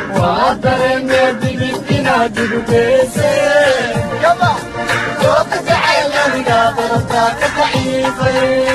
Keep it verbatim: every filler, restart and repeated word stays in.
وعطرين يدقينا جدوكيسي يلا صوتك عيلا قادر طاقة ضعيفة